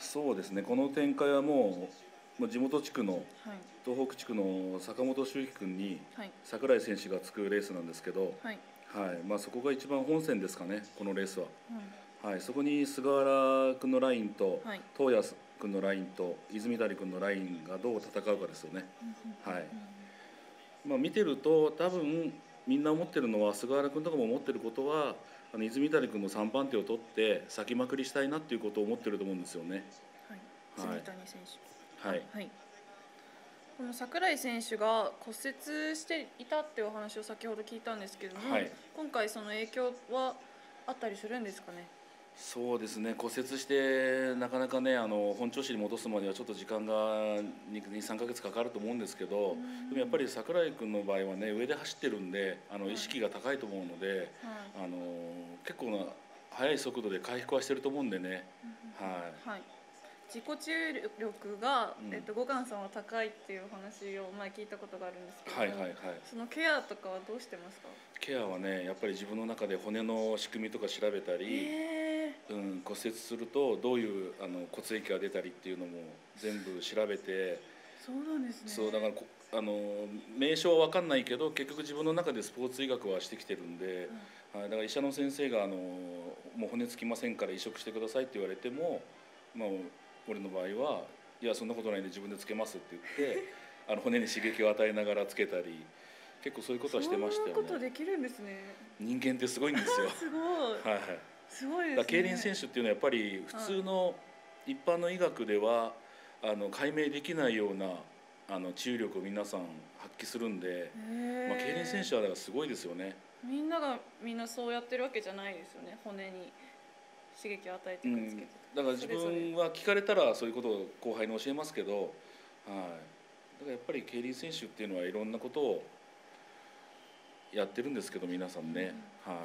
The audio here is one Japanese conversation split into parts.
そうですね、この展開はもう地元地区のはい東北地区の坂本修樹君にはい櫻井選手がつくレースなんですけど、 はいはいまあ、そこが一番本戦ですかね、このレースは。 はいはい、そこに菅原君のラインと、 はい東谷君のラインと泉谷君のラインがどう戦うかですよね。はいまあ、見てると多分みんな思ってるのは、菅原君とかも思ってることは、泉谷君の3番手を取って先まくりしたいなっていうことを思ってると思うんですよね。 はいはい泉谷選手はいはいこの櫻井選手が骨折していたっていうお話を先ほど聞いたんですけども、 はい今回その影響はあったりするんですかね。 そうですね、骨折してなかなかね本調子に戻すまではちょっと時間が23ヶ月かかると思うんですけど、でもやっぱり櫻井君の場合はね、上で走ってるんで意識が高いと思うので、 はい結構な速い速度で回復はしてると思うんでね。はいはい自己注力が、 うん五感さんは高いっていうお話を前聞いたことがあるんですけども、 はいはいはいそのケアとかはどうしてますか。 ケアはね、やっぱり自分の中で骨の仕組みとか調べたり、骨折するとどういう骨液が出たりっていうのも全部調べて、 そうなんですね。 そうだから名称は分かんないけど結局自分の中でスポーツ医学はしてきてるんで、はい、だから医者の先生がもう骨つきませんから移植してくださいって言われても、まあ、俺の場合はいやそんなことないんで自分でつけますって言って骨に刺激を与えながらつけたり、結構そういうことはしてましたよね。 そんなことできるんですね。 人間ってすごいんですよ。 すごい。 はい、 すごいですね。 だから競輪選手っていうのはやっぱり普通の一般の医学では解明できないような治癒力を皆さん発揮するんで、まあ、競輪選手はだからすごいですよね。 みんながみんなそうやってるわけじゃないですよね。骨に刺激を与えてくっつけて、 だから自分は聞かれたらそういうことを後輩に教えますけど、はい、だからやっぱり競輪選手っていうのはいろんなことをやってるんですけど皆さんね、はい。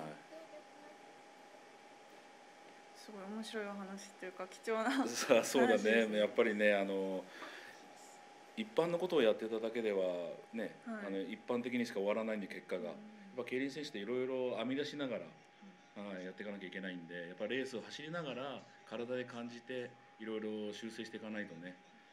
すごい面白いお話っていうか貴重なそうだね、やっぱりね一般のことをやってただけではね、一般的にしか終わらないんで結果が、やっぱ競輪選手っていろいろ編み出しながら、やっていかなきゃいけないんで、やっぱレースを走りながら体で感じていろいろ修正していかないとね。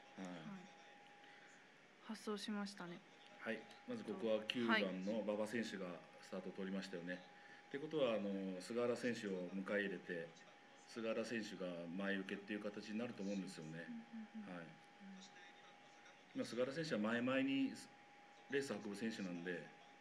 発想しましたね。 はい、まずここは9番の馬場選手がスタートを取りましたよね。ってことは菅原選手を迎え入れて、菅原選手が前受けっていう形になると思うんですよね。はい。今菅原選手は前々にレースを運ぶ選手なんで。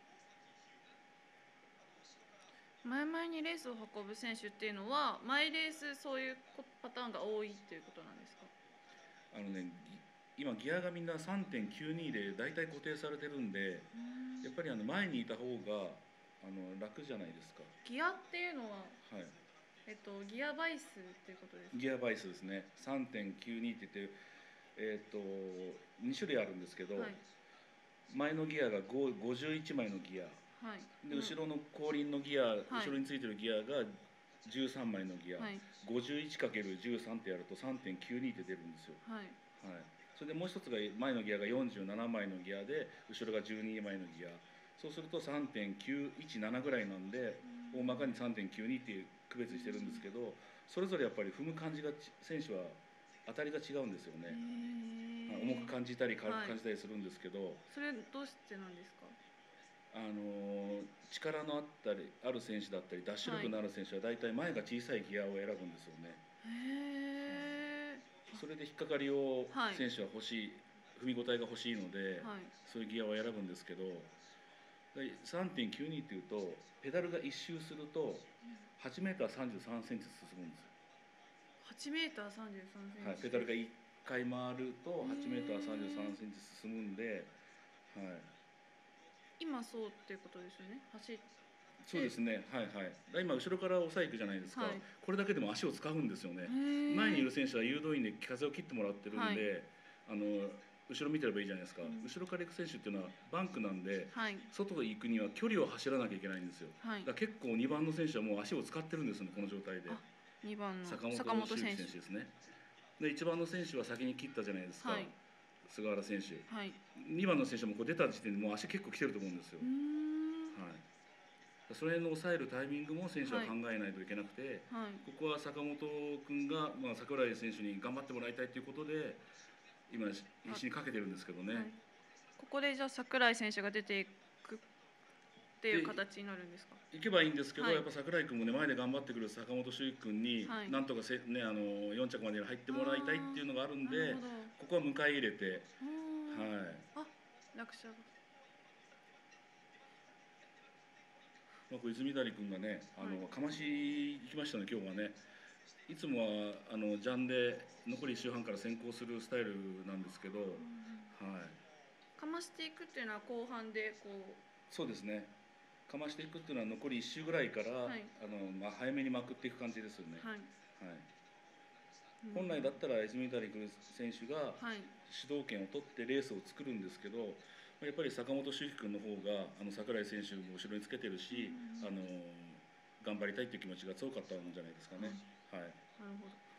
前々にレースを運ぶ選手っていうのは毎レースそういうパターンが多いっていうことなんですか。 今ギアがみんな 3.92 で大体固定されてるんで、やっぱり前にいた方が楽じゃないですか。 ギアっていうのは、 はい、 ギア倍数っていうことですか。 ギア倍数ですね。3.92 って言って、2種類あるんですけど、前のギアが51枚のギア、で後ろの後輪のギア、後ろについてるギアが13枚のギア、51×13 ってやると 3.92 って出るんですよ。はい、それでもう一つが前のギアが47枚のギアで後ろが12枚のギア、そうすると 3.917 ぐらいなんで、大まかに 3.92 っていう区別してるんですけど、それぞれやっぱり踏む感じが選手は当たりが違うんですよね。重く感じたり軽く感じたりするんですけど、 それどうしてなんですか。 力のある選手だったりダッシュ力のある選手は大体前が小さいギアを選ぶんですよね。それで引っかかりを選手は欲しい、踏み応えが欲しいので、そういうギアを選ぶんですけど、3.92 っていうとペダルが1周すると 8m33 センチ進むんですよ。 8m33 センチ、 はい、ペダルが1回回ると 8m33 センチ進むんで、はい、今そうっていうことですよね。 そうですね、はいはい。今後ろから抑え行くじゃないですか、これだけでも足を使うんですよね。前にいる選手は誘導員で風を切ってもらってるんで、後ろ見てればいいじゃないですか。後ろから行く選手っていうのはバンクなんで、外へ行くには距離を走らなきゃいけないんですよ。だから結構2番の選手はもう足を使ってるんですよね、この状態で。 2番の坂本修樹選手ですね。で1番の選手は先に切ったじゃないですか、菅原選手。2番の選手もこう出た時点でもう足結構来てると思うんですよ。はい、 それの抑えるタイミングも選手は考えないといけなくて、ここは坂本君が、櫻井選手に頑張ってもらいたいということで今必死にかけてるんですけどね。 ここでじゃあ櫻井選手が出ていくっていう形になるんですか？ いけばいいんですけど、やっぱ櫻井君もね前で頑張ってくる坂本周一君に、なんとか4着までに入ってもらいたいっていうのがあるんで、ここは迎え入れて、 落車が。 小泉谷君がね、かまし行きましたね今日はね。いつもはジャンで残り1周半から先行するスタイルなんですけど、 かましていくっていうのは後半でこう。 そうですね。かましていくっていうのは残り1周ぐらいから、早めにまくっていく感じですよね。本来だったら泉谷選手が主導権を取ってレースを作るんですけど、やっぱり坂本周輝君の方が櫻井選手も後ろにつけてるし、頑張りたいっていう気持ちが強かったんじゃないですかね。 なるほど。